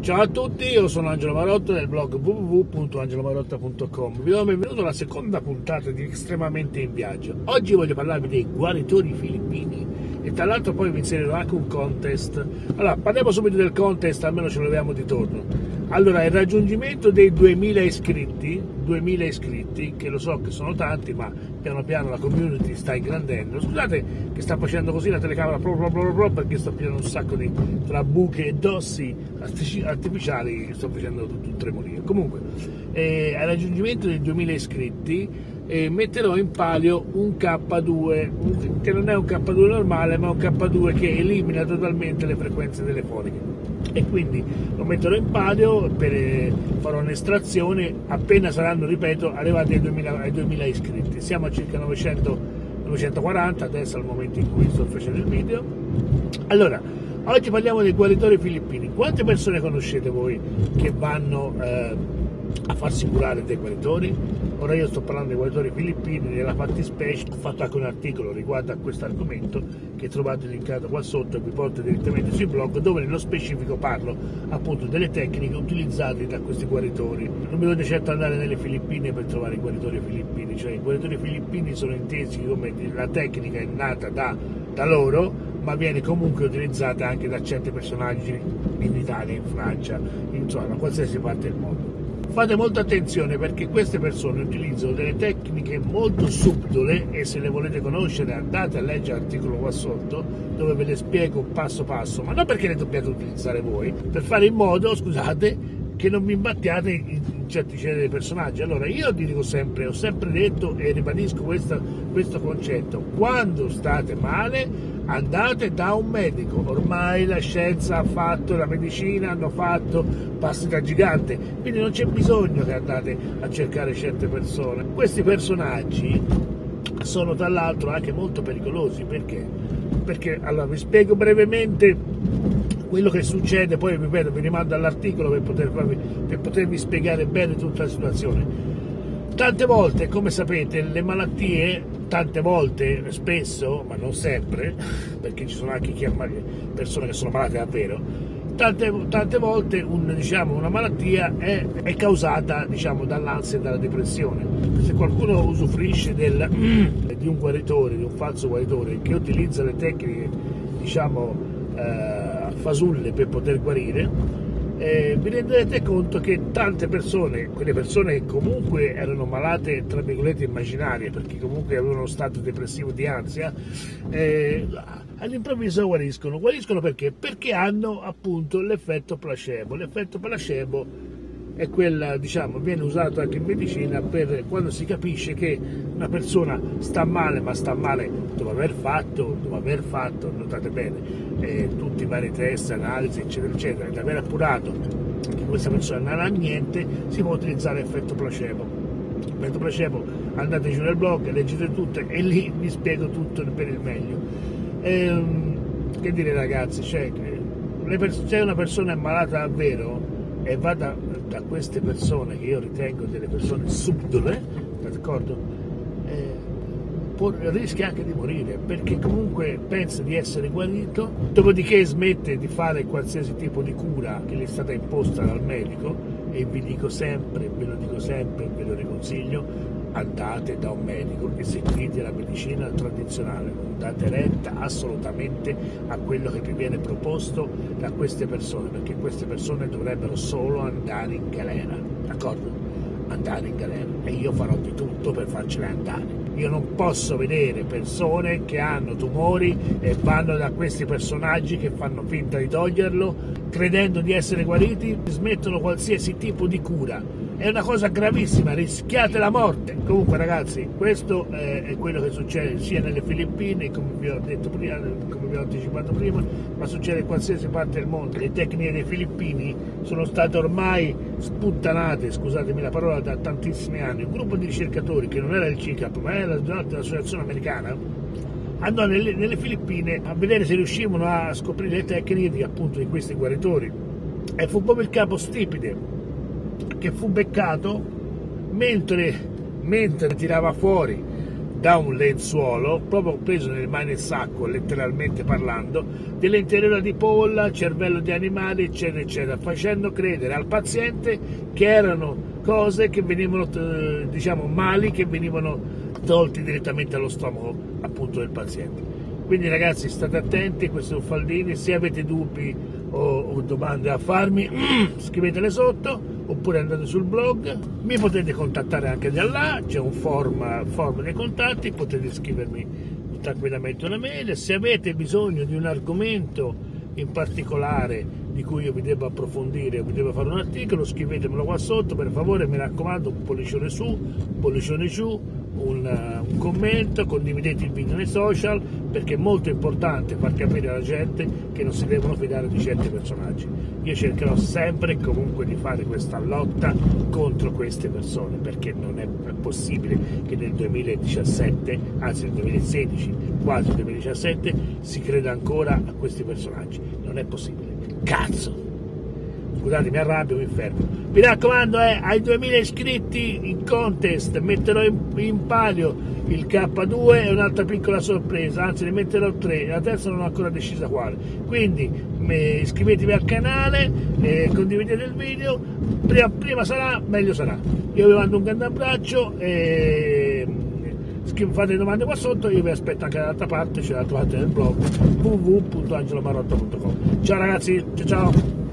Ciao a tutti, io sono Angelo Marotta del blog www.angelomarotta.com. Vi do il benvenuto alla seconda puntata di Estremamente in Viaggio. Oggi voglio parlarvi dei guaritori filippini e tra l'altro poi vi inserirò anche un contest. Allora, parliamo subito del contest, almeno ce lo leviamo di torno. Allora, il raggiungimento dei 2000 iscritti, che lo so che sono tanti, ma piano piano la community sta ingrandendo. Scusate che sta facendo così la telecamera perché sto pieno un sacco di tra buche e dossi artificiali, sto facendo tutto un tremolio. Comunque, al raggiungimento dei 2000 iscritti metterò in palio un K2, che non è un K2 normale, ma un K2 che elimina totalmente le frequenze telefoniche. E quindi lo metterò in palio, farò un'estrazione appena saranno, ripeto, arrivati ai 2000 iscritti. Siamo a circa 940 adesso al momento in cui sto facendo il video. Allora, oggi parliamo dei guaritori filippini. Quante persone conoscete voi che vanno a farsi curare dei guaritori? Ora io sto parlando dei guaritori filippini, nella fattispecie ho fatto anche un articolo riguardo a questo argomento che trovate linkato qua sotto e vi porto direttamente sui blog, dove nello specifico parlo appunto delle tecniche utilizzate da questi guaritori. Non dovete certo andare nelle Filippine per trovare i guaritori filippini, cioè i guaritori filippini sono intesi come la tecnica è nata da loro, ma viene comunque utilizzata anche da certi personaggi in Italia, in Francia, insomma da qualsiasi parte del mondo. Fate molta attenzione perché queste persone utilizzano delle tecniche molto subdole e se le volete conoscere andate a leggere l'articolo qua sotto dove ve le spiego passo passo, ma non perché le dobbiate utilizzare voi, per fare in modo, scusate, che non vi imbattiate in certi generi di personaggi. Allora io ti dico sempre, ho sempre detto e ribadisco questo concetto: quando state male andate da un medico. Ormai la scienza ha fatto, la medicina hanno fatto passi da gigante, quindi non c'è bisogno che andate a cercare certe persone. Questi personaggi sono tra l'altro anche molto pericolosi. Perché allora vi spiego brevemente quello che succede, poi ripeto vi rimando all'articolo per potervi spiegare bene tutta la situazione. Tante volte, come sapete, le malattie, spesso, ma non sempre, perché ci sono anche persone che sono malate davvero, tante volte una malattia è causata dall'ansia e dalla depressione. Se qualcuno usufruisce di un guaritore, di un falso guaritore che utilizza le tecniche fasulle per poter guarire, vi renderete conto che tante persone, quelle persone che comunque erano malate tra virgolette immaginarie, perché comunque avevano uno stato depressivo di ansia, all'improvviso guariscono perché hanno appunto l'effetto placebo. L'effetto placebo è quella, viene usato anche in medicina per quando si capisce che una persona sta male, ma sta male dopo aver fatto, notate bene, tutti i vari test, analisi, eccetera, eccetera, ed aver appurato che questa persona non ha niente, si può utilizzare l'effetto placebo. L'effetto placebo, andate giù nel blog, leggete tutto e lì vi spiego tutto per il meglio. Che dire ragazzi, se una persona è malata davvero e va da queste persone che io ritengo delle persone subdole, d'accordo? Rischia anche di morire perché comunque pensa di essere guarito, dopodiché smette di fare qualsiasi tipo di cura che gli è stata imposta dal medico. E ve lo dico sempre, ve lo riconsiglio: andate da un medico e seguite la medicina tradizionale, non date retta assolutamente a quello che vi viene proposto da queste persone, perché queste persone dovrebbero solo andare in galera, d'accordo? Andare in galera, e io farò di tutto per farcele andare. Io non posso vedere persone che hanno tumori e vanno da questi personaggi che fanno finta di toglierlo, credendo di essere guariti, smettono qualsiasi tipo di cura. È una cosa gravissima, rischiate la morte. Comunque ragazzi, questo è quello che succede sia nelle Filippine, come vi ho detto prima, come vi ho anticipato prima, ma succede in qualsiasi parte del mondo. Le tecniche dei filippini sono state ormai sputtanate, scusatemi la parola, da tantissimi anni. Un gruppo di ricercatori, che non era il CICAP, ma era l'associazione americana, andò nelle Filippine a vedere se riuscivano a scoprire le tecniche appunto di questi guaritori. E fu proprio il capo Stipite che fu beccato mentre tirava fuori da un lenzuolo, proprio preso nelle mani nel sacco, letteralmente parlando, delle interiora di polla, cervello di animali, eccetera, eccetera, facendo credere al paziente che erano cose che venivano, diciamo, mali che venivano tolti direttamente allo stomaco, appunto, del paziente. Quindi ragazzi, state attenti, questo è Uffaldini, se avete dubbi o domande a farmi, scrivetele sotto, oppure andate sul blog, mi potete contattare anche da là, c'è un form dei contatti, potete scrivermi tranquillamente una mail. Se avete bisogno di un argomento in particolare di cui io vi devo approfondire, vi devo fare un articolo, scrivetemelo qua sotto, per favore, mi raccomando, un pollicione su, un pollicione giù, un commento, condividete il video nei social, perché è molto importante far capire alla gente che non si devono fidare di certi personaggi. Io cercherò sempre e comunque di fare questa lotta contro queste persone, perché non è possibile che nel 2017, anzi nel 2016, quasi 2017, si creda ancora a questi personaggi. Non è possibile. Cazzo! Scusate, mi arrabbio, mi fermo. Mi raccomando, ai 2000 iscritti in contest metterò in palio il K2 e un'altra piccola sorpresa, anzi ne metterò 3, la terza non ho ancora decisa quale. Quindi iscrivetevi al canale, condividete il video, prima sarà, meglio sarà. Io vi mando un grande abbraccio e fate domande qua sotto, io vi aspetto anche dall'altra parte, c'è l'altra parte del blog www.angelomarotta.com. Ciao ragazzi, ciao ciao!